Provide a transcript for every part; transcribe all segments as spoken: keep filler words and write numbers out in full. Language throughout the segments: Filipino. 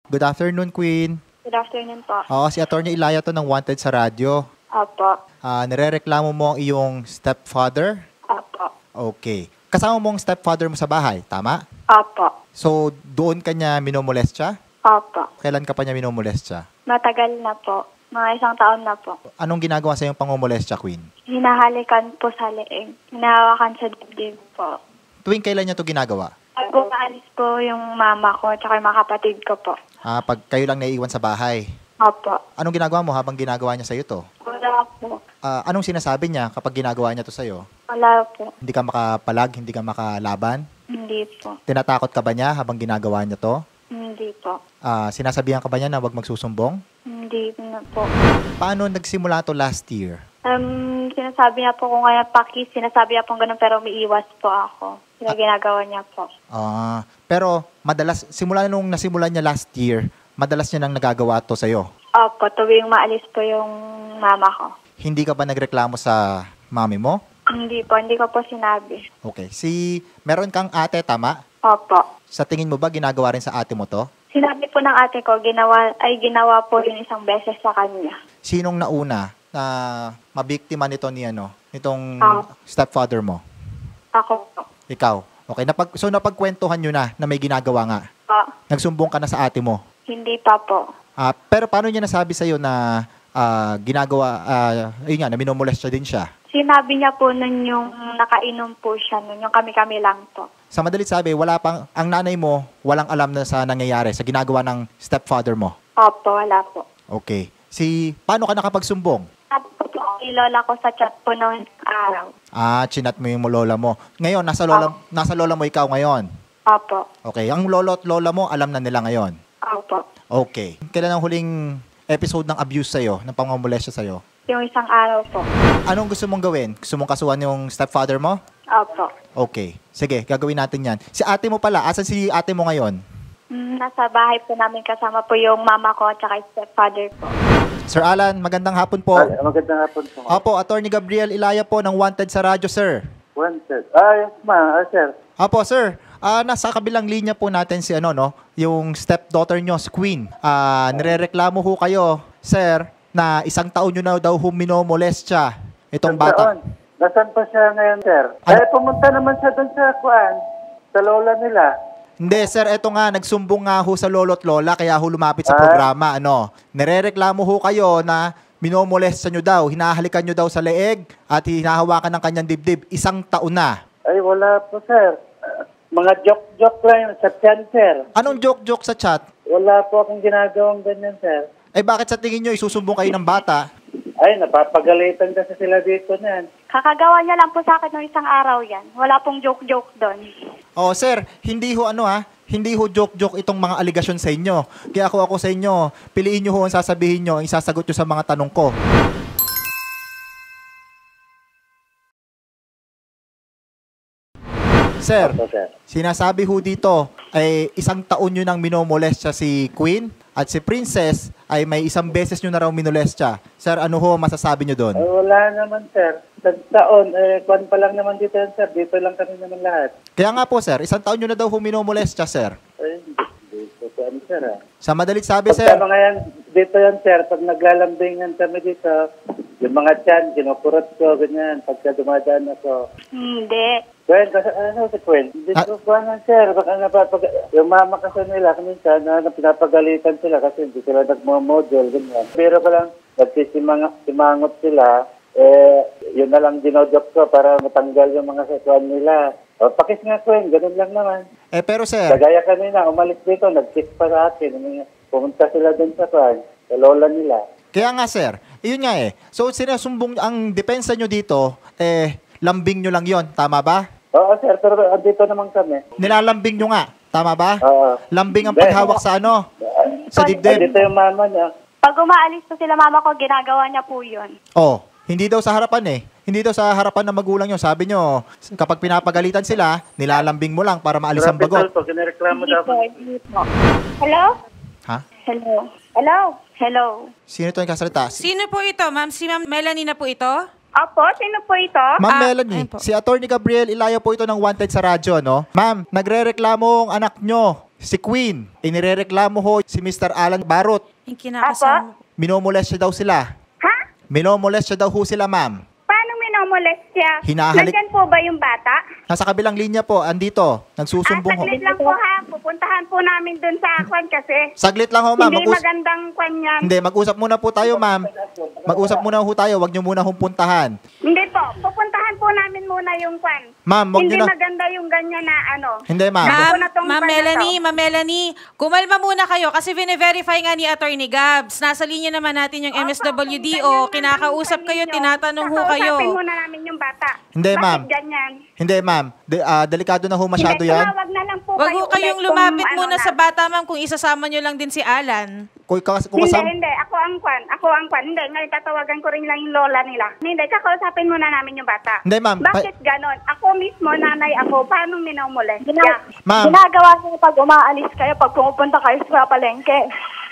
Good afternoon, Queen. Good afternoon po. Oo, si Attorney Ilaya to ng Wanted sa radyo. Opo. Ah, nirereklamo mo ang iyong stepfather? Opo. Okay. Kasama mo ang stepfather mo sa bahay, tama? Opo. So, doon ka niya minomolestya? Opo. Kailan ka pa niya minomolestya? Matagal na po. Mga isang taon na po. Anong ginagawa sa iyong pangomolestya, Queen? Hinahalikan po sa leeg. Hinahawakan sa dibdib po. Tuwing kailan niya to ginagawa? Pag umaalis po yung mama ko at yung mga kapatid ko po. Ah, pag kayo lang naiiwan sa bahay. Opo. Anong ginagawa mo habang ginagawa niya sa'yo to? Wala po. Ah, anong sinasabi niya kapag ginagawa niya to sa'yo? Wala po. Hindi ka makapalag, hindi ka makalaban? Hindi po. Tinatakot ka ba niya habang ginagawa niya to? Hindi po. Ah, sinasabihan ka ba niya na huwag magsusumbong? Hindi na po. Paano nagsimula to last year? Um, sinasabi niya po kung kaya pakis, sinasabi niya po ganun pero umiiwas po ako. Sila ginagawa niya po. Ah, pero madalas, simula nung nasimulan niya last year, madalas niya nang nagagawa to sa'yo. Opo, tuwing maalis po yung mama ko. Hindi ka ba nagreklamo sa mami mo? Hindi po, hindi ko po sinabi. Okay. Si, meron kang ate, tama? Opo. Sa tingin mo ba ginagawa rin sa ate mo to? Sinabi po ng ate ko, ginawa, ay ginawa po yun isang beses sa kanya. Sinong nauna na mabiktima nito ni ano, nitong Ah. stepfather mo? Ako po. Ikaw. Okay, napag, so napagkwentuhan nyo na na may ginagawa nga. Po. Nagsumbong ka na sa ate mo. Hindi pa po. Ah, pero paano niya nasabi sa'yo na ah, ginagawa, ah, ayun nga, na minomolest siya din siya? Sinabi niya po nun yung nakainom po siya nun, yung kami-kami lang po. Sa madalit sabi, wala pang, ang nanay mo, walang alam na sa nangyayari, sa ginagawa ng stepfather mo. Opo, wala po. Okay. Si, paano ka nakapagsumbong? Sabi ko po ang ilola ko sa chat po noong araw. Ah, chinat mo yung lola mo. Ngayon, nasa lola, nasa lola mo ikaw ngayon. Opo. Okay. Ang lolo at lola mo, alam na nila ngayon. Opo. Okay. Kailan ang huling episode ng abuse sa'yo, ng pangmamolestya sa'yo? Yung isang araw po. Anong gusto mong gawin? Gusto mong kasuhan yung stepfather mo? Opo. Okay. Sige, gagawin natin yan. Si ate mo pala, asan si ate mo ngayon? Mm, nasa bahay po namin kasama po yung mama ko at saka yung stepfather po. Sir Alan, magandang hapon po. Ay, magandang hapon po. Opo, Attorney Gabriel Ilaya po ng Wanted sa radyo, sir. Wanted. Ah, yes, ma. Ah, sir. Opo, sir. Ah, nasa kabilang linya po natin si ano, no? Yung stepdaughter nyo, si Queen. Ah, nirereklamo ho kayo, sir, na isang taon nyo na daw huminomolestya itong Isang bata. taon. Nasaan pa siya ngayon, sir? Ano? Ay, pumunta naman siya doon sa kuan, sa lola nila. Hindi, sir, eto nga, nagsumbong nga ho sa lolo't lola, kaya ho lumapit sa Ah? programa, ano. Nirereklamo ho kayo na minomolestya nyo daw, hinahalikan nyo daw sa leeg at hinahawakan ng kanyang dibdib. Isang taon na. Ay, wala po, sir. Ah, mga joke-joke lang yun sa tiyan, sir. Anong joke-joke sa chat? Wala po akong ginagawang ganyan, sir. Eh bakit sa tingin nyo isusumbong kayo ng bata? Ay, napapagalitan kasi sila dito niyan. Kakagawa niya lang po sa akin ng isang araw yan. Wala pong joke-joke doon. Oh, sir, hindi ho ano ha, hindi ho joke-joke itong mga aligasyon sa inyo. Kaya ako ako sa inyo, piliin nyo ho ang sasabihin nyo, ang isasagot nyo sa mga tanong ko. Sir, Opo, sir. sinasabi ho dito ay isang taon nyo nang minomolestya si Queen at si Princess ay may isang beses nyo na raw minolestya. Sir, ano ho masasabi nyo doon? Ay, wala naman, sir. Sa taon, eh, kuan pa lang naman dito yan, sir. Dito lang kami naman lahat. Kaya nga po, sir, isang taon nyo na daw ho minomolestya, sir. Ay, dito po, ano, sir, ah. Sa madalit sabi, Pagka sir, mga yan, dito yan, sir, pag naglalambingan kami dito, yung mga tiyan, kinukurot ko, ganyan, pagka dumadaan ako. Hindi. Well, kasi ano si Quinn? Hindi Ah. ko pa nga, sir, baka napapag... Yung mama kasi nila, minsan, na, na pinapagalitan sila kasi hindi sila nagmamodel, ganyan. Pero ko lang, nagsimangot sila, eh, yun na lang dinodok ko para matanggal yung mga sitwaan nila. O, pakis nga, Quinn, ganun lang naman. eh pero sir, Kagaya kanina, umalis dito, nag-kick pa sa akin. Pumunta sila dun sa kwan, sa lola nila. kaya nga sir, yun nga eh. So sinasumbong, ang depensa nyo dito, eh, lambing nyo lang yon, tama ba? Oo, sir, pero andito naman kami. Nilalambing nyo nga, tama ba? Oo. Lambing ang Hindi. paghawak sa ano? Sa dibdib. Andito yung mama niya. Pag umaalis po sila mama ko, ginagawa niya po yun. Oh, hindi daw sa harapan eh. Hindi daw sa harapan ng magulang nyo. Sabi nyo, kapag pinapagalitan sila, nilalambing mo lang para maalis ang bagot. po, kinireklamo Hindi daw. po, hindi po. Hello? Ha? Hello? Hello? Hello? Sino ito yung kasalita? Si- Sino po ito, ma'am? Si Ma'am Melanie na po ito? Opo, sino po ito? Ma'am Ah, Melanie, ayun po. si Attorney Gabriel Ilaya po ito ng Wanted sa radyo, no? Ma'am, nagre-reklamo ang anak nyo Si Queen, inirereklamo ho si Mister Alan Barot. Yung kinakasama. Minomolest siya daw sila. Ha? Minomolest siya daw ho sila, ma'am. Paano minomolest siya? Hinahalik- Nandyan po ba yung bata? Nasa kabilang linya po, andito. Ah, Nagsusumbong ho. saglit lang po ha. Pupuntahan po namin dun sa kwan kasi. Saglit lang ho, ma'am. Hindi Mag-us- magandang kwan yan. Hindi, mag-usap muna po tayo, ma'am. Mag-usap muna ho tayo. Huwag niyo muna hong puntahan. Hindi po. Pupuntahan po namin muna yung kwan. Ma'am, huwag Hindi niyo na... maganda yung ganyan na ano. Hindi, ma'am. Ako Ma'am, na tong Ma'am pan na Melanie, to. Ma'am Melanie, kumalma muna kayo kasi vine-verify nga ni Attorney Gabs. Nasa linya naman natin yung M S W D O. Kinakausap kayo, tinatanong ho kayo. Kakausapin muna namin yung bata. Hindi, ma'am. Bakit ganyan? Hindi, ma'am. De- ah, delikado na ho masyado Hindi, yan. tumawag na lang po Wag kayo ho kayong ulit lumapit kung muna ano sa na. bata, ma'am, kung isasama nyo lang din si Alan. Kung, kas- kung Hindi, kasam- hindi. Ako ang kwan. Ako ang kwan. Hindi, ngayon tatawagan ko rin lang yung lola nila. Hindi, kakausapin muna namin yung bata. Hindi, ma'am. Bakit ganon? Ako mismo, nanay ako, paano minomolest? Gina- Yeah. Ma'am. Ginagawa niyo pag umaalis kayo, pag pumupunta kayo sa palengke.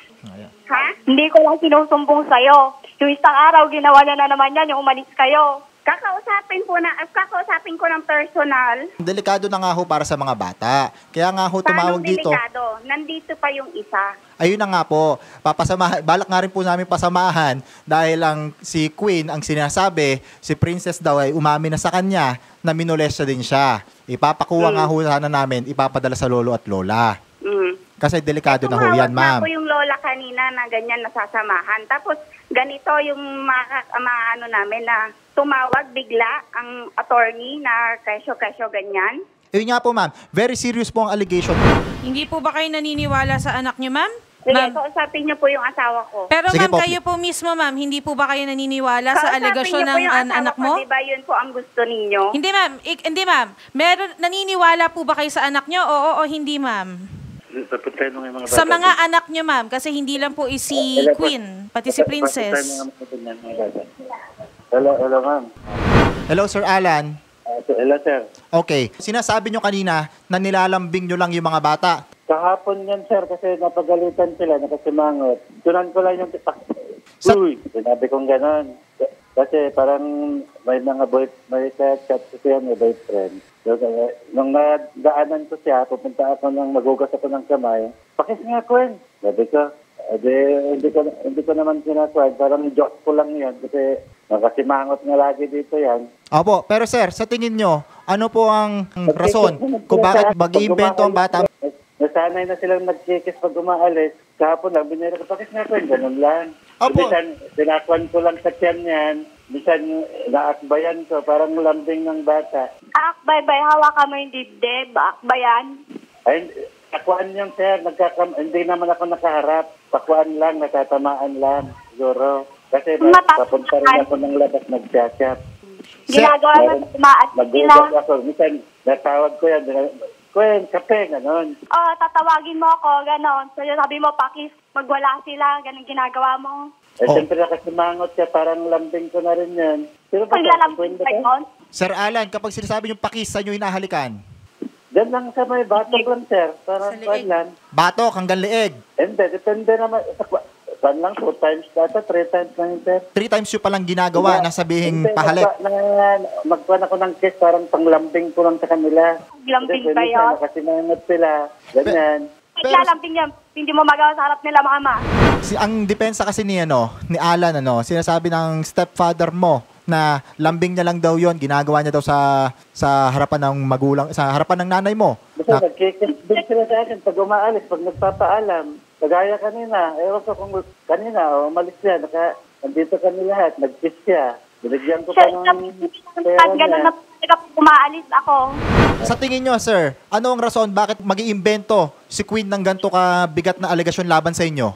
Ha? Hindi ko lang sinusumbong sa'yo. Yung isang araw, ginawa niya na naman yan, yung umalis kayo. Kakausapin po na, kakausapin ko ng personal. Delikado na nga ho para sa mga bata. Kaya nga ho tumawag Paano dito. delikado? Nandito pa yung isa. Ayun na nga po, papasamahan, balak nga rin po namin pasamahan dahil ang si Queen ang sinasabi, si Princess daw ay umamin na sa kanya na minolestya din siya. Ipapakuha nga ho sana namin, ipapadala sa lolo at lola. Mm. Kasi delikado na ho Tumawag yan, ma'am. na ako yung lola kanina na ganyan nasasamahan. Tapos ganito yung maka, ma, ano namin na tumawag bigla ang attorney na kesyo-kesyo ganyan. Ayun nga po, ma'am. Very serious po ang allegation. Hindi po ba kayo naniniwala sa anak nyo, ma'am? Sige, Ma'am. kausapin niyo po yung asawa ko. Pero Sige ma'am, po. kayo po mismo, ma'am, hindi po ba kayo naniniwala sa Kausapin alegasyon niyo po ng yung an- asawa anak ko, mo? Diba yun po ang gusto ninyo? Hindi, ma'am. Ik- hindi, ma'am. Meron, naniniwala po ba kayo sa anak nyo? Oo o hindi, ma'am? Papuntahin mo yung mga Sa bata. mga anak nyo, ma'am, kasi hindi lang po is si Hello po. Queen, pati si Princess. Papuntahin mo yung mga bata. Hello, hello ma'am. Hello, Sir Alan. Uh, hello sir. Okay. Sinasabi nyo kanina na nilalambing nyo lang yung mga bata. Kahapon yan sir kasi napagalitan sila, nakasimangot. Tunan ko lang yung tipak. Sa- Uy, sinabi kong ganon. K- Kasi parang may mga boy, may chat ko siya, may boyfriend. So, uh, nung nadaanan ko siya, pupunta ako nang magugas ako ng kamay. Pakis nga ko yun. Sabi ko, edi, hindi ko, hindi ko naman sinaswag. Parang joke ko lang yan kasi nakasimangot nga lagi dito yan. Opo, pero sir, sa tingin nyo, ano po ang rason kung bakit mag-iimbento ang bata? Nasanay na silang nagkikis pag umaalis. Kahapon lang, binira ko, pakis nga ko yun, ganun lang. Opo. Bisan, tinakwan ko lang sa tiyan yan. Bisan, naakbayan ko, parang lambing ng bata. Akbay-bay, hawakan mo yung dibdib. Akbayan. Ay, takuan yung sir, nagkakam, hindi naman ako nakaharap. Takuan lang, natatamaan lang, siguro. Kasi ba, Mataas- papunta rin ako ng labas, nagchat-chat. Ginagawa mo Meron- tumaas sila. Nagugas ako. Minsan, natawag ko yan. Kwen, kape, ganon. Oh, tatawagin mo ako, ganon. So, sabi mo, pakis, magwala sila, ganon ginagawa mo. Eh, Oh. siyempre nakasimangot siya, parang lambing ko na rin yan. Pero Paglalambing pa yun. Sir Alan, kapag sinasabi yung pakis, saan nyo hinahalikan? Diyan lang sa may batok lang, sir. Parang Sa liig. kwan lang. Batok hanggang leeg. Hindi, depende naman. Saan lang, two times data, three times lang, sir. Three times yung palang ginagawa na sabihing Hindi, pahalik. magpa- Na, magkuhan ako ng kiss, parang panglambing ko lang sa kanila. Lambing Kasi ba minsan, yun? nakasimangot sila. Ganyan. Pero- Naglalambing yan. Hindi mo magawa sa harap nila, mama. Si, ang depensa kasi ni, ano, ni Alan, ano, sinasabi ng stepfather mo na lambing niya lang daw yon, ginagawa niya daw sa sa harapan ng magulang, sa harapan ng nanay mo. Kasi Na, nagkikis din sila sa akin pag umaalis, pag nagpapaalam. Kagaya kanina, ewan ko kung kanina, o umalis siya, naka, nandito kami lahat, nag-kiss siya. Binigyan ko pa Siya, ng pera pag ganon na niya. talaga umaalis ako. sa tingin nyo, sir, ano ang rason bakit mag-iimbento si Queen ng ganito ka bigat na alegasyon laban sa inyo?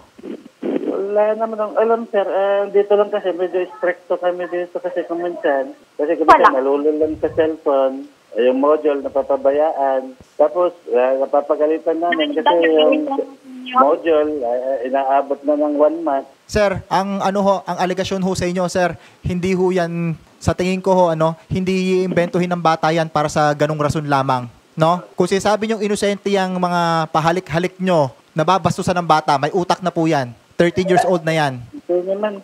Wala naman ang alam, sir. Uh, dito lang kasi, medyo stricto kami dito kasi kuminsan. Kasi kung Wala. nalulul lang sa cellphone, eh, yung module napapabayaan. Tapos, uh, napapagalitan namin kasi yung module, uh, inaabot na ng one month. Sir, ang ano ho, ang alegasyon ho sa inyo, sir, hindi ho yan, sa tingin ko ho, ano, hindi iimbentuhin ng bata yan para sa ganung rason lamang. No? Kung sinasabi niyong inosente yung mga pahalik-halik nyo, nababastusan ng bata, may utak na po yan. thirteen years old na yan. Ito naman, uh,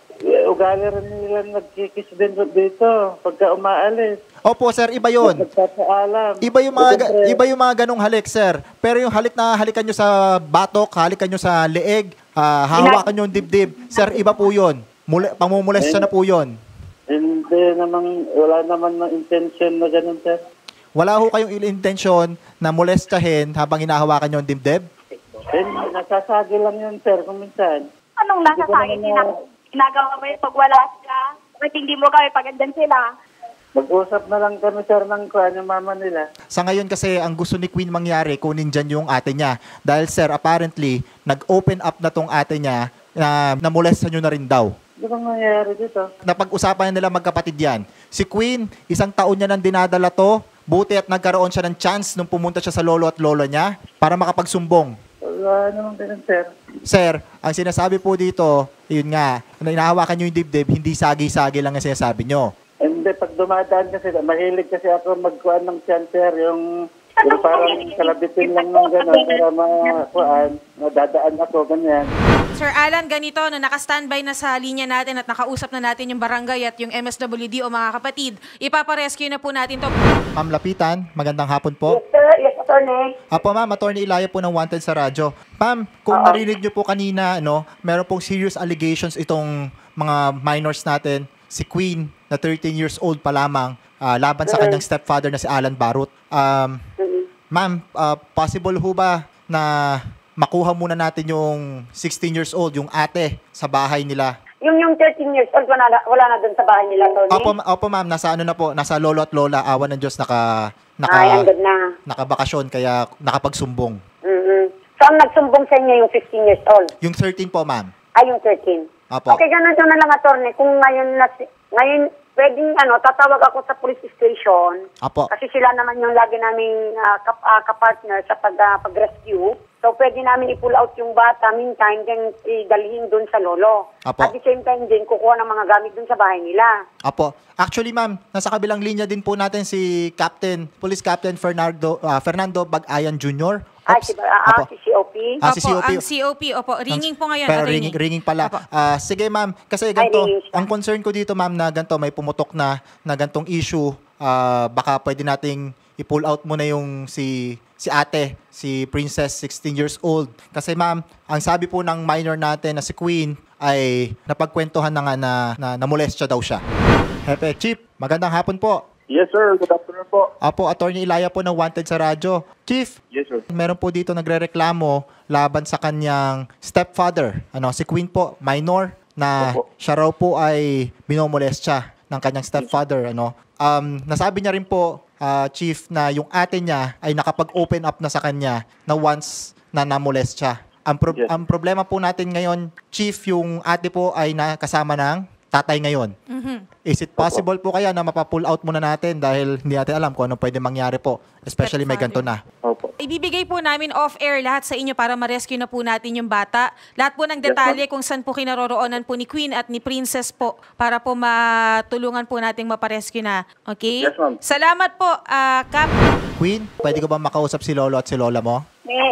ugali rin nila nagkikis din dito pagka umaalis. Opo, sir, iba yun. Nagpapaalam. Iba yung mga ga- Siyempre, iba yung mga ganong halik, sir. Pero yung halik na halikan nyo sa batok, halikan nyo sa leeg, ah, hahawakan nyo yung dibdib, sir, iba po yun. Muli, pamumulestya na po yun. Hindi naman, wala naman na intention na ganun, sir. Wala ho kayong intensyon na molestahin habang hinahawakan nyo yung dibdib? Eh, nasasagi lang yun, sir, kung minsan. Anong nasa sa akin? Gina- ginagawa mo yung pag wala sila? Bakit hindi mo kami pagandyan sila? Mag-usap na lang kami, sir, ng kuhan yung mama nila. Sa ngayon kasi, ang gusto ni Queen mangyari, kunin dyan yung ate niya. Dahil, sir, apparently, nag-open up na tong ate niya na namolesta nyo na rin daw. Ano bang nangyayari dito? Napag-usapan nila magkapatid yan. Si Queen, isang taon niya nang dinadala to. Buti at nagkaroon siya ng chance nung pumunta siya sa lolo at lola niya para makapagsumbong. Wala naman ganun, sir. Sir, ang sinasabi po dito, yun nga, na inahawakan nyo yung dibdib, hindi sagi-sagi lang ang sinasabi nyo. Hindi, pag dumadaan kasi, mahilig kasi ako magkuhan ng tiyan, sir, yung, yung parang kalabitin lang ng gano'n para makuhaan, nadadaan ako, ganyan. Sir Alan, ganito, no, naka-standby na sa linya natin at nakausap na natin yung barangay at yung M S W D o mga kapatid. Ipaparescue na po natin to. Ma'am Lapitan, magandang hapon po. Sir, yes, attorney. Apo ma'am, Attorney Ilaya po ng Wanted sa radyo. Ma'am, kung narinig nyo po kanina, no, meron pong serious allegations itong mga minors natin, si Queen, na thirteen years old pa lamang, ah, laban sa kanyang stepfather na si Alan Barut. Um, ma'am, ah, possible ho ba na makuha muna natin yung sixteen years old, yung ate, sa bahay nila? Yung yung thirteen years old, wala na, wala na dun sa bahay nila, Tony? Opo, ma- opo ma'am, nasa ano na po, nasa lolo at lola, awan ng Diyos, naka, naka, Ay, andun na. nakabakasyon, kaya nakapagsumbong. Mm-hmm. So, ang nagsumbong sa inyo yung fifteen years old? Yung thirteen po ma'am. Ay, yung thirteen. Opo. Okay, ganun na lang, attorney. Kung ngayon, na, ngayon, pwedeng, ano, tatawag ako sa police station. Opo. Kasi sila naman yung lagi naming uh, kap, uh, kapartner sa pag, uh, pag-rescue. So, pwede namin i-pull out yung bata, meantime, then idalhin dun sa lolo. Apo. At the same time din, kukuha ng mga gamit dun sa bahay nila. Apo. Actually, ma'am, nasa kabilang linya din po natin si Captain, Police Captain Fernando, ah, Fernando Bagayan Junior Ay, Ops. si, uh, Apo. si C O P. Ah, si C O P. Ang C O P, opo. Ringing po ngayon, Pero attorney. ringing, ringing pala. Opo. Ah, sige, ma'am. Kasi ganito, ringing siya. ang concern ko dito, ma'am, na ganito, may pumutok na, na gantong issue. Ah, baka pwede nating i-pull out muna yung si si ate, si Princess, sixteen years old. Kasi ma'am, ang sabi po ng minor natin na si Queen ay napagkwentuhan na nga na, na namolestya daw siya. Hepe, Chief, magandang hapon po. Yes, sir. Good afternoon po. Apo, Attorney Ilaya po ng Wanted sa radyo. Chief, Yes, sir. meron po dito nagrereklamo laban sa kanyang stepfather, ano, si Queen po, minor, na Opo. siya raw po ay binomolestya ng kanyang stepfather, ano. Um, nasabi niya rin po, ah, Chief, na yung ate niya ay nakapag-open up na sa kanya na once na namolestya. Ang, pro- Yes. ang problema po natin ngayon, Chief, yung ate po ay nakasama ng tatay ngayon. Mhm. Is it possible po kaya na mapapull out muna natin dahil hindi natin alam kung ano pwede mangyari po, especially may ganito na? Opo. Ibibigay po namin off-air lahat sa inyo para ma-rescue na po natin yung bata. Lahat po ng detalye kung saan po kinaroroonan po ni Queen at ni Princess po para po matulungan po nating maparescue na. Okay? Yes, ma'am. Salamat po, ah, Cap. Queen, pwede ko ba makausap si lolo at si lola mo? Eh.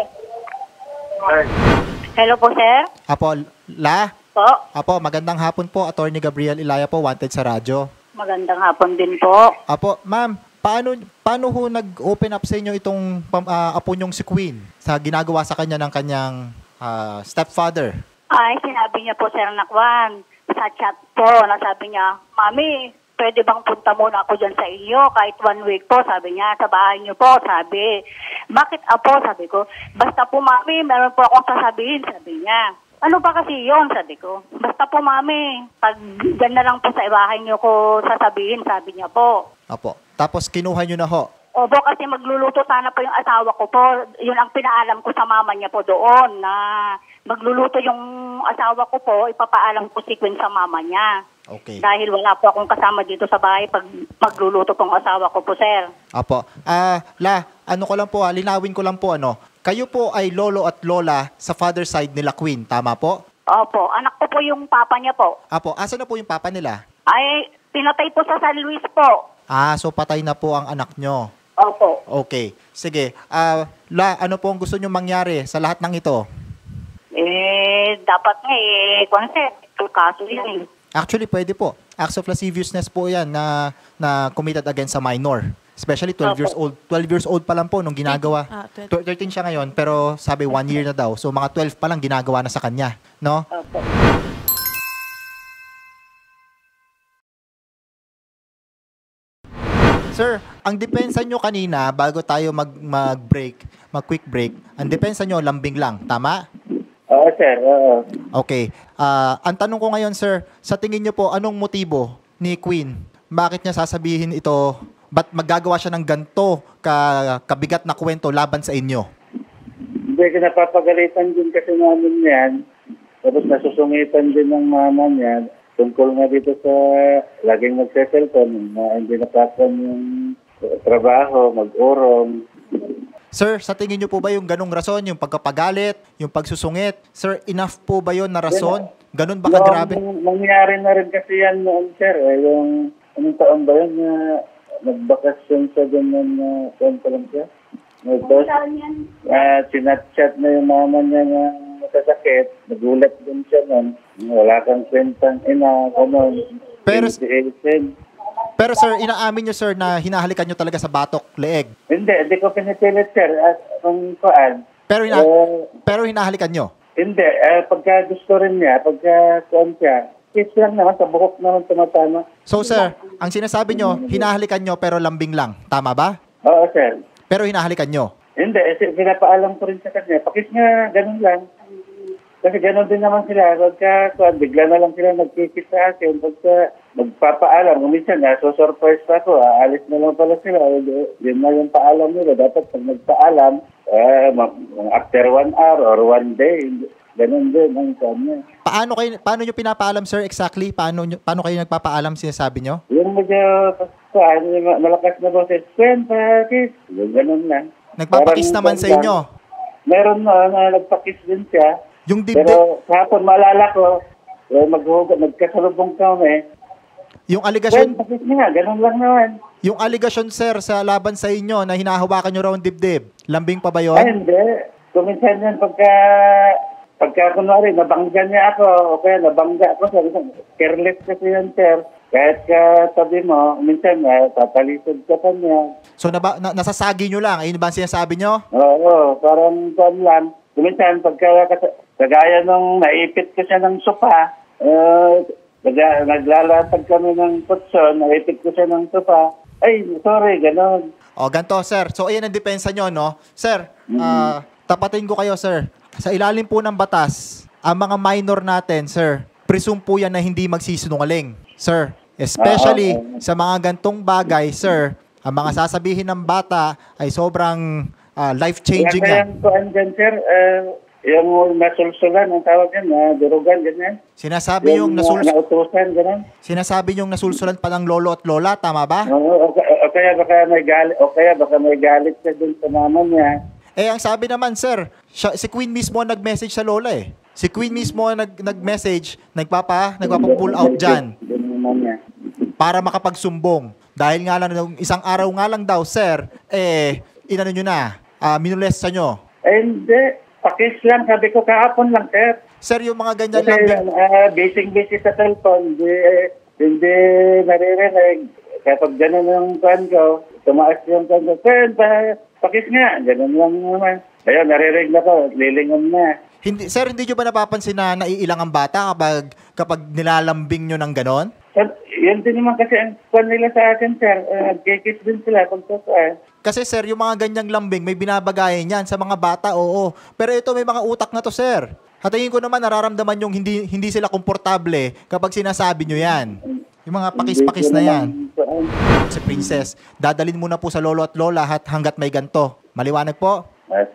Hello po, sir. Apo, la? Po. Apo, magandang hapon po. Attorney Gabriel Ilaya po, Wanted sa radyo. Magandang hapon din po. Apo, ma'am, paano paano ho nag-open up sa inyo itong pam- ah, apo nyong si Queen sa ginagawa sa kanya ng kanyang ah, stepfather? Ay, sinabi niya po, Sir Nakwan, sa chat po, nasabi niya, Mami, pwede bang punta muna ako dyan sa inyo kahit one week po, sabi niya, sa bahay niyo po, sabi. Bakit apo, sabi ko, basta po, Mami, meron po akong sasabihin, sabi niya. Ano ba kasi yon, sabi ko. Basta po, Mami, pag dyan na lang po sa bahay niyo ko sasabihin, sabi niya po. Apo. Tapos kinuha nyo na ho. Opo, kasi magluluto sana po yung asawa ko po. Yun ang pinaalam ko sa mama niya po doon na magluluto yung asawa ko po, ipapaalam ko si Queen sa mama niya. Okay. Dahil wala po akong kasama dito sa bahay pag magluluto tong asawa ko po, sir. Apo. Ah, la, ano ko lang po, ah, linawin ko lang po ano. Kayo po ay lolo at lola sa father side nila Queen, tama po? Opo, anak ko po yung papa niya po. Apo, asa na po yung papa nila? Ay, pinatay po sa San Luis po. Ah, so patay na po ang anak nyo. Opo. Okay. Sige. Ah, la, ano po ang gusto nyo mangyari sa lahat ng ito? Eh, dapat nga eh, kung sir, ito kaso yan eh. Actually, pwede po. Acts of lasciviousness po yan na, na committed against a minor. Especially twelve years old. twelve years old pa lang po nung ginagawa. Ah, twelve. Tw- thirteen siya ngayon, pero sabi one year na daw. So, mga twelve pa lang ginagawa na sa kanya. No? Opo. Sir, ang depensa nyo kanina, bago tayo mag, mag-break, mag-quick break, ang depensa nyo, lambing lang. Tama? Oo, sir. Oo. Okay. Ah, ang tanong ko ngayon, sir, sa tingin nyo po, anong motibo ni Queen? Bakit niya sasabihin ito? Ba't maggagawa siya ng ganito ka, kabigat na kwento laban sa inyo? Hindi, napapagalitan din kasi namin yan. Tapos nasusungitan din ng mama niya. Tungkol nga dito sa laging magse-cellphone na hindi napatan yung trabaho, mag-urong. Sir, sa tingin nyo po ba yung ganong rason, yung pagkapagalit, yung pagsusungit? Sir, enough po ba yon na rason? Ganon ba kagrabe? Yung nangyari na rin kasi yan noon, sir. Eh, yung anong taon ba yun na nagbakasyon siya doon na uh, pa lang siya? Tapos, uh, sinat-chat na yung mama niya na masasakit. Nagulat din siya nun. Wala kang kwentang ina, gano'n. Pero, Pinitiisin. pero sir, inaamin nyo sir na hinahalikan nyo talaga sa batok, leeg. Hindi, hindi ko pinipilit, sir. At kung kuan. Pero, hina- eh, pero hinahalikan nyo. hindi, eh, pagka gusto rin niya, pagka kuan siya, kiss lang naman, sa buhok naman tumatama. So sir, ang sinasabi nyo, hinahalikan nyo pero lambing lang. Tama ba? Oo, sir. Pero hinahalikan nyo. Hindi, eh, pinapaalam ko rin sa kanya. Pakis nga, ganun lang. Kasi ganun din naman sila. Pagka, kuan, bigla na lang sila nagkikis sa akin. Pagka magpapaalam, kuminsan nga, so surprise pa ako. Aalis na lang pala sila. Yun na yung paalam nila. Dapat pag nagpaalam, eh, after one hour or one day, ganun din ang kanya. Paano kayo paano nyo pinapaalam sir exactly? Paano nyo, paano kayo nagpapaalam sinasabi nyo? Yung medyo, kuan, yung malakas na boses, Kwen, pakis. Yung ganun lang. Nagpapakis Parang naman sa kuwan inyo. lang. Meron na, na nagpakis din siya. Yung dibdib, Pero kahapon maalala ko, eh, maghugot, nagkasalubong kami. yung Well, aligasyon, bakit nga, ganun lang naman. yung aligasyon sir sa laban sa inyo na hinahawakan nyo raw ang dibdib. Lambing pa ba Ay, yon? hindi. Kuminsan yan pagka, pagka kunwari, nabangga niya ako, o kaya nabangga ako, sabi ko, careless kasi yan, sir. Kahit ka tabi mo, minsan, eh, tatalisod ka pa niya. So naba, na, nasasagi nyo lang, ayun ba ang sinasabi nyo? Oo, parang kwan lang. Kuminsan, pagka, kagaya nung naipit ko siya ng sopa, uh, Nag- naglalatag kami ng putson, naipit ko siya ng sopa. Ay, sorry, gano'n. O, ganito, sir. So, ayan ang depensa nyo, no? Sir, ah, tapatin ko kayo, sir. Sa ilalim po ng batas, ang mga minor natin, sir, presume po yan na hindi magsisinungaling, sir. Especially Ah, sa mga gantong bagay, sir, ang mga sasabihin ng bata ay sobrang ah, life-changing Kaya yan. kaya ko andyan, sir, uh, yung nasulsulan, ang tawag yan, na durugan, ganyan. Sinasabi yung, Yung nasul- uh, nautusan, ganyan. sinasabi yung nasulsulan pa ng lolo at lola, tama ba? Oo, o, o kaya baka may galit, o kaya baka may galit siya dun sa mama niya. Eh, ang sabi naman, sir, siya, si Queen mismo ang nag-message sa lola eh. Si Queen mismo ang nag, nag-message, nagpapa, nagpapa-pull out dyan Ganun naman niya. para makapagsumbong. Dahil nga lang, nung isang araw nga lang daw, sir, eh, inano nyo na, uh, minulesta nyo. Eh, hindi. Pakis lang, sabi ko kahapon lang, sir. Sir, yung mga ganyan Kasi lang, uh, busy-busy sa cellphone, hindi, hindi naririnig. Kapag gano'n yung kwan ko, tumaas yung kwan ko, Kwen, pa, pakis nga, gano'n lang naman. Ayun, naririnig na ko, lilingon na. hindi, sir, hindi nyo ba napapansin na naiilang ang bata kapag, kapag nilalambing nyo ng ganon? So, yun din naman kasi ang kwan nila sa akin, sir. Uh, Nagkikis din sila kung saan. Kasi sir, yung mga ganyang lambing, may binabagayan yan sa mga bata, oo. Pero ito may mga utak na to, sir. At tingin ko naman, nararamdaman yung hindi hindi sila komportable kapag sinasabi nyo yan. Yung mga pakis-pakis na yan. Si Princess, dadalin muna po sa lolo at lola at hanggat may ganto. Maliwanag po?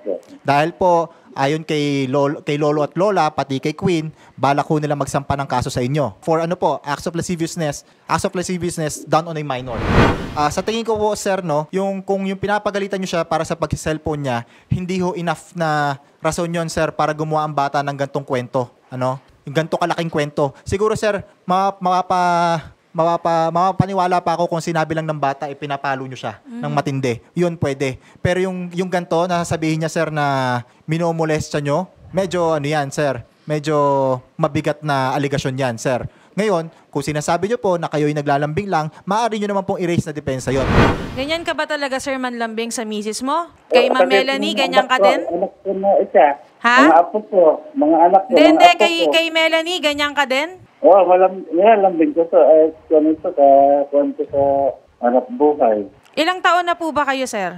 Dahil po, ayon kay lolo, kay lolo at lola, pati kay Queen, balak ko nila magsampa ng kaso sa inyo. For ano po, acts of lasciviousness, acts of lasciviousness done on a minor. Ah, sa tingin ko po, sir, no, yung, kung yung pinapagalitan nyo siya para sa pag-cellphone niya, hindi ho enough na rason yon, sir, para gumawa ang bata ng gantong kwento. Ano? Yung ganto kalaking kwento. Siguro, sir, ma- mapapa... Mapapa, mapapaniwala pa ako kung sinabi lang ng bata, ipinapalo nyo siya mm. ng matindi. Yun pwede. Pero yung, yung ganito, nasasabihin niya, sir, na minomolesta nyo, medyo ano yan, sir, medyo mabigat na aligasyon yan, sir. Ngayon, kung sinasabi nyo po na kayo'y naglalambing lang, maaari nyo naman pong erase na depensa yon. Ganyan ka ba talaga, Sir, manlambing sa misis mo? Kay Oo, Ma'am kasi Melanie, mga ganyan anak ka ko, din? Anak ko na isa. Ha? Mga apo ko, mga anak ko, Hindi, mga hindi. apo Kay, ko. kay Melanie, ganyan ka din? Oo, oh, malam, nilalambing ko to. Eh, kung ito, ka, kung ito sa anak buhay. Ilang taon na po ba kayo, Sir?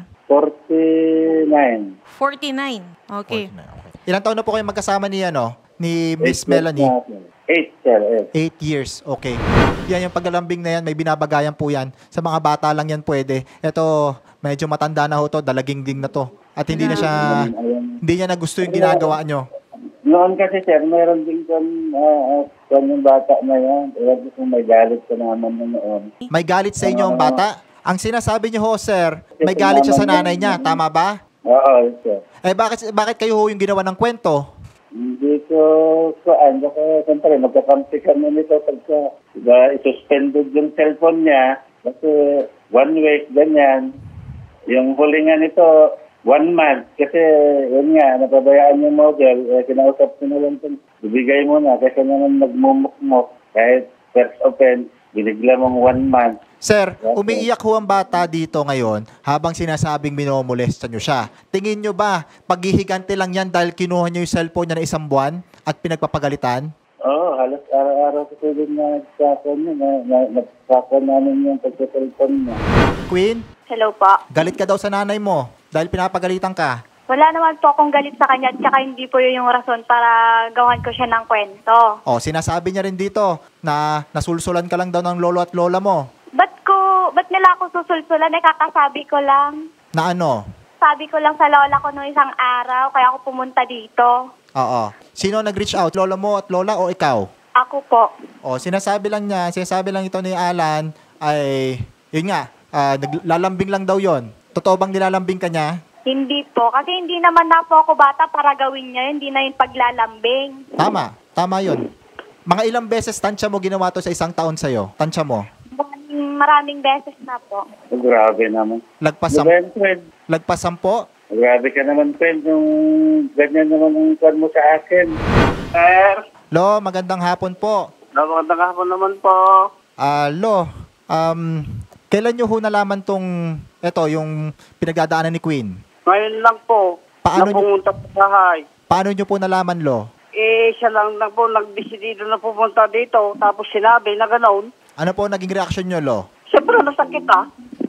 forty-nine. forty-nine. Okay. Ilang taon na po kayo magkasama ni, ano, ni Miss Melanie? Eight, sir. Eight. Eight years. Okay. Yan yung paglalambing na yan, may binabagayan po yan. Sa mga bata lang yan pwede. Ito, medyo matanda na ho to, dalaging ding na to. At hindi na siya, hindi niya na gusto yung ginagawa nyo. Noon kasi, sir, mayroon din kung uh, uh, yung bata na yan. Ewan ko kung may galit ka naman na noon. May galit sa inyo ang bata? Ang sinasabi niyo ho, sir, may galit siya sa nanay niya. Tama ba? Oo, sir. Eh, bakit, bakit kayo ho yung ginawa ng kwento? Hindi ko kuan kasi siyempre magkakampi kami nito pagka diba, isuspended yung cellphone niya kasi one week ganyan. Yung huli nga nito one month kasi yun nga napabayaan yung model eh, kinausap ko na lang kung ibigay mo na kasi naman nagmumukmok kahit first open binigla mong one month. Sir, umiiyak ho ang bata dito ngayon habang sinasabing minomolesta nyo siya. Tingin nyo ba, paghihigante lang yan dahil kinuha nyo yung cellphone niya na isang buwan at pinagpapagalitan? Oo, oh, halos araw-araw ko tulad na nagkakon niya, na, na, nagkakon namin yung pagka-cellphone niya. Queen, Hello po. galit ka daw sa nanay mo dahil pinapagalitan ka. Wala naman po akong galit sa kanya at saka hindi po yun yung rason para gawan ko siya ng kwento. O, sinasabi niya rin dito na nasulsulan ka lang daw ng lolo at lola mo. Ba't ko, ba't nila ako susulsulan? Nakakasabi ko lang. Na ano? Sabi ko lang sa lola ko noong isang araw, kaya ako pumunta dito. Oo. Sino nag-reach out? Lola mo at lola o ikaw? Ako po. O, sinasabi lang niya, sinasabi lang ito ni Alan ay, yun nga, ah, naglalambing lang daw yon. Totoo bang nilalambing ka niya? Hindi po. Kasi hindi naman na po ako bata para gawin niya. Hindi na yung paglalambing. Tama. Tama yun. Mga ilang beses tansya mo ginawa to sa isang taon sa'yo? Tansya mo? Maraming, maraming beses na po. Oh, grabe naman. Lagpas Diba sam- yan, friend? lagpas sampo? Grabe ka naman, friend, yung ganyan naman ang kwan mo sa akin. Sir, Lo, magandang hapon po. magandang hapon naman po. Ah, Lo, um, kailan nyo ho nalaman tong, eto, yung pinagdadaanan ni Queen? Ngayon lang po, Paano na pumunta sa bahay. Paano nyo po nalaman, Lo? Eh, siya lang na po nag-decidido na pumunta dito, tapos sinabi na gano'n. Ano po naging reaksyon nyo, Lo? Siyempre, nasakit ah.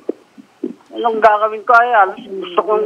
Anong gagawin ko ay, alas, gusto kong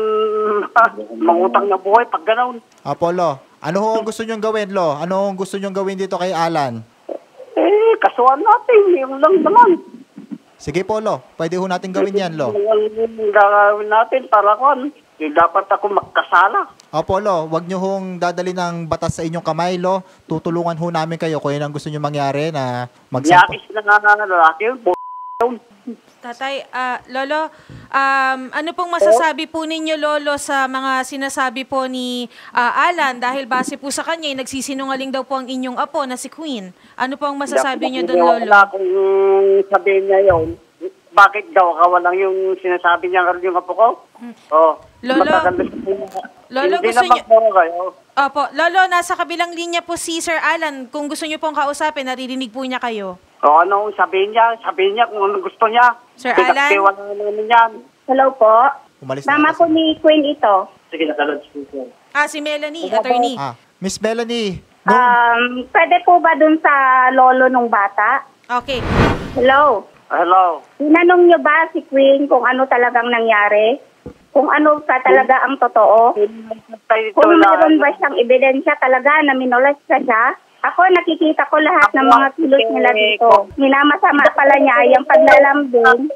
mangutang na buhay pag gano'n. Apo, Lo. Ano ho ang gusto nyo gawin, Lo? Ano ang gusto nyo gawin dito kay Alan? Eh, kasuhan natin, yung lang naman. Sige po, Lo. Pwede ho natin gawin yan, Lo. Ang gagawin natin para kon, eh, dapat ako magkasala. Opo, Lo. Huwag nyo hong dadali ng batas sa inyong kamay, Lo. Tutulungan ho namin kayo kung yun ang gusto nyo mangyari na magsampo. Yakis na nga na lalaki yun, po yun. Tatay, ah, Lolo, um, ano pong masasabi po ninyo, Lolo, sa mga sinasabi po ni ah, Alan dahil base po sa kanya, eh, nagsisinungaling daw po ang inyong apo na si Queen. Ano pong masasabi niyo doon, Lolo? Wala kung sabihin niya yun, bakit daw kawalang yung sinasabi niya nga yung apo ko? Oh, Lolo, matagal na siya. Lolo, Hindi gusto na niyo- magpuro kayo. Opo, Lolo, nasa kabilang linya po si Sir Alan. Kung gusto niyo pong kausapin, naririnig po niya kayo. O ano sabihin niya, sabihin niya kung anong gusto niya. Sir Alan? Pinagtiwala namin yan. Hello po. Umalis na Mama kasi. po ni Queen ito. Sige, nakalodge po sir. Ah, si Melanie, attorney. Ah, Miss Melanie, nung, Um, pwede po ba dun sa lolo nung bata? Okay. Hello. Hello. Tinanong niyo ba si Queen kung ano talagang nangyari? Kung ano pa talaga ang totoo? Kung meron ba siyang ebidensya talaga na minolesta siya? Ako, nakikita ko lahat ng mga kilos nila dito. Minamasama pala niya ay ang paglalambing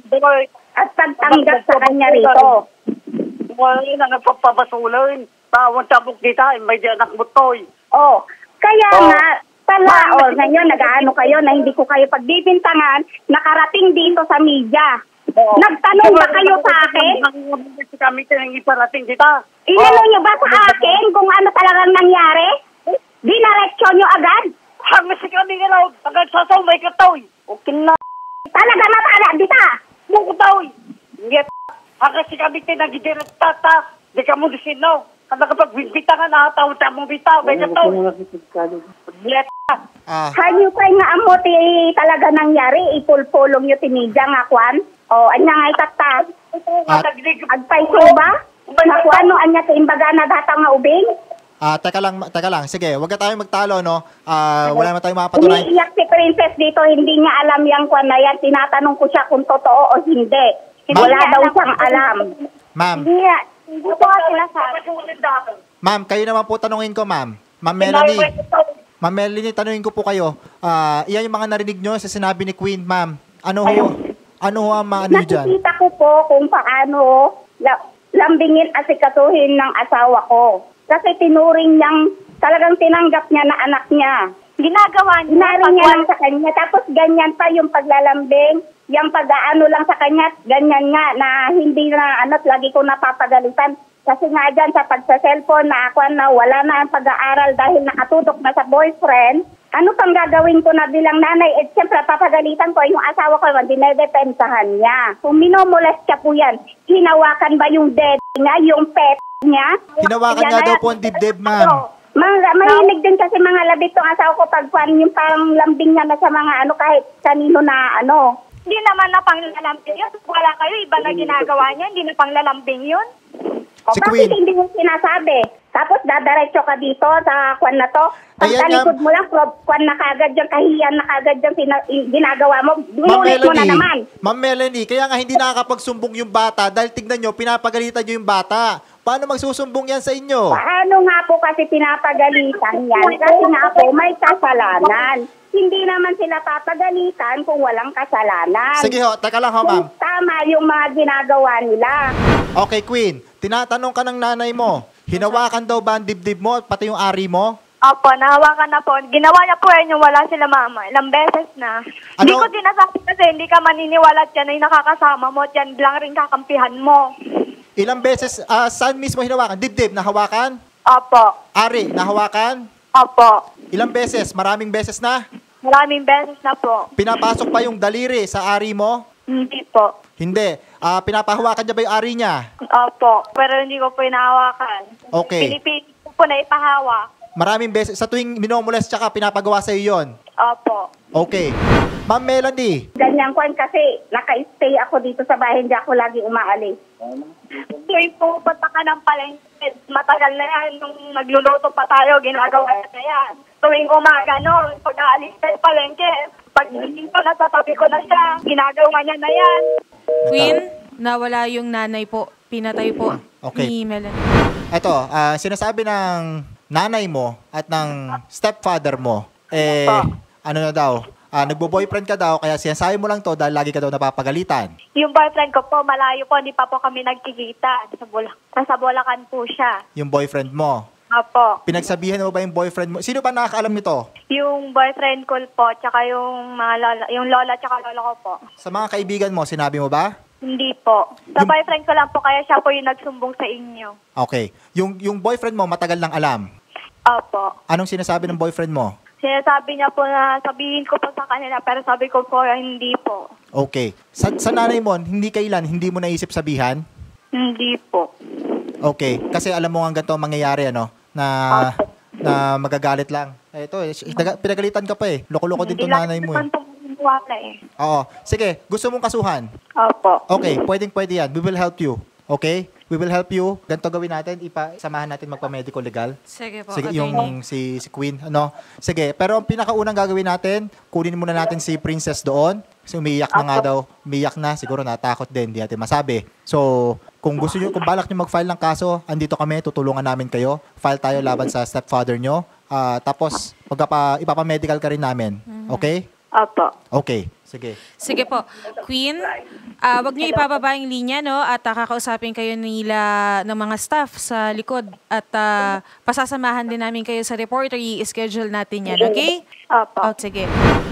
at pagtanggap sa kanya rito. Wala na nagpapabasulin. Tawang tabok dito, ay may di anak mo toy. Oh, kaya Oh. nga, pala, oh, ngayon, nag-ano kayo na hindi ko kayo pagbibintangan, nakarating dito sa media. Nagtanong ba kayo sa akin? Kasi kami tinangi parating dito. Inanong niyo ba sa akin kung ano talagang nangyari? Dinareksyon niyo agad? Hanggang si kami nila, hanggang sasaway ka toy. Okay na. Talaga matala dita. Mong toy. Ngit. Hanggang si kami tinangi direktata. Di ka mo disino. Kada kapag bita ka na, tawta mo bitaw. Kaya Ano to. ko nakikipagkali? Let Ah, Hanyo kay nga amo ti talaga nangyari, ipulpulong yung tinidya nga kwan. O, anya nga itata. At- Agpay ko ba? Nga kwan, no, anya ti imbaga na data nga ubing. ah, teka lang, teka lang. Sige, wag na tayong magtalo, no? Ah, wala naman tayong mapatunayan. Umiiyak si Princess dito, hindi niya alam yung kwan na yan. Tinatanong ko siya kung totoo o hindi. Wala daw siyang alam. Ma'am, Hindi, hindi ko sila sabi. ma'am, kayo naman po tanungin ko, ma'am. Ma'am Melanie. Ma'am Melanie, tanungin ko po kayo. Ah, iyan yung mga narinig nyo sa sinabi ni Queen, ma'am. Ano ho, ano ho ang mga ano nyo dyan? Nakikita ko po kung paano la- lambingin at sikatuhin ng asawa ko. Kasi tinuring niyang, talagang tinanggap niya na anak niya. Ginagawa niya. Inaring niya lang sa kanya. Tapos ganyan pa yung paglalambing. Yung pag-aano lang sa kanya, ganyan nga na hindi na ano, lagi ko napapagalitan. Kasi nga dyan sa pagsa-cellphone na ako na wala na ang pag-aaral dahil nakatutok na sa boyfriend. Ano pang gagawin ko na bilang nanay? Eh, siyempre, papagalitan ko yung asawa ko, dinedepensahan niya. Kung minomolest siya po yan, hinawakan ba yung dead niya, yung pet niya? Hinawakan Yan nga na daw yan. po ang dibdib, ma'am. Mga, mahilig din kasi mga labit tong asawa ko pag pan, yung parang lambing niya na sa mga ano, kahit kanino na ano. Hindi naman na panglalambing yun. Wala kayo, iba na ginagawa niya. Hindi na panglalambing yun. O Si bakit Queen. hindi mo sinasabi? Tapos dadaretso ka dito sa kwan na to. Pag Ayan, talikod ma'am. mo lang, pro- kwan na kagad yung kahiyan na kagad yung sina- i- ginagawa mo. Ma'am Inulit mo na naman. Melanie, Ma'am Melanie, kaya nga hindi nakakapagsumbong yung bata dahil tignan nyo, pinapagalitan nyo yung bata. Paano magsusumbong yan sa inyo? Paano nga po kasi pinapagalitan yan? Kasi nga po may kasalanan. Hindi naman sila papagalitan kung walang kasalanan. Sige ho, teka lang ho, ma'am. Kung tama yung mga ginagawa nila. Okay, Queen, tinatanong ka ng nanay mo, hinawakan daw ba ang dibdib mo at pati yung ari mo? Opo, nahawakan na po. Ginawa niya po yan yung wala sila mama. Ilang beses na. Ano? Hindi ko sinasabi kasi hindi ka maniniwala at yan ay nakakasama mo at yan lang rin kakampihan mo. Ilang beses, ah, saan mismo hinawakan? Dibdib, nahawakan? Opo. Ari, nahawakan? Opo. Ilang beses? Maraming beses na? Maraming beses na po. Pinapasok pa yung daliri sa ari mo? Hindi po. Hindi. Ah, pinapahawakan niya ba yung ari niya? Opo. Pero hindi ko po inahawakan. Okay. Pinipilit ko po na ipahawak. Maraming beses. Sa tuwing minomolest tsaka pinapagawa sa'yo yun? Opo. Okay. Ma'am Melanie, Ganyan kwan kasi naka-stay ako dito sa bahay, hindi ako lagi umaalis. Tuwing pupunta ka ng palengke, matagal na yan. Nung nagluluto pa tayo, ginagawa na yan. Tuwing umaga, no, pag aalis tayo palengke, pag gising ko, natatabi ko na siya. Ginagawa niya na yan. Queen, nawala yung nanay po. Pinatay po Okay. ni Melanie. ito, ah, sinasabi ng nanay mo at ng stepfather mo, eh, ano na daw, ah, nagbo-boyfriend ka daw, kaya sinasabi mo lang to dahil lagi ka daw napapagalitan. Yung boyfriend ko po, malayo po, hindi pa po kami nagkikita. Sa Bulacan, nasa Bulacan po siya. Yung boyfriend mo. Opo. Pinagsabihan mo ba yung boyfriend mo? Sino ba nakakaalam nito? Yung boyfriend ko po, tsaka yung mga lola, yung lola tsaka lola ko po. Sa mga kaibigan mo, sinabi mo ba? Hindi po. Sa Yung- boyfriend ko lang po, kaya siya po yung nagsumbong sa inyo. Okay. Yung, yung boyfriend mo, matagal lang alam. Opo. Anong sinasabi ng boyfriend mo? Sinasabi niya po na sabihin ko po sa kanila, pero sabi ko po, hindi po. Okay. Sa, sa nanay mo, hindi kailan, hindi mo naisip sabihan? Hindi po. Okay. Kasi alam mo nga ganito ang mangyayari, ano? Na, na magagalit lang. Eh, ito, eh, taga- pinagalitan ka pa eh. Loko-loko din to nanay mo eh. Hindi lang wala eh. Oo. Sige, gusto mong kasuhan? Opo. Okay, pwedeng pwede yan. We will help you. Okay? We will help you. Ganito gawin natin, ipasamahan natin magpa-medical legal. Sige po, Sige, attorney. yung si, si Queen, ano? Sige, pero ang pinakaunang gagawin natin, kunin muna natin si Princess doon. Kasi umiiyak na nga daw. Umiiyak na, siguro natakot din, di natin masabi. So, kung gusto nyo, kung balak nyo mag-file ng kaso, andito kami, tutulungan namin kayo. File tayo laban sa stepfather nyo. Ah, tapos, magpapa, ipapa-medical ka rin namin. Okay? Opo. Okay. Sige. Sige po. Queen, ah wag niyo ipababa yung linya, no? At ah, kakausapin kayo nila ng mga staff sa likod. At ah, pasasamahan din namin kayo sa reporter. I-schedule natin yan, okay? Opo. Oh, sige.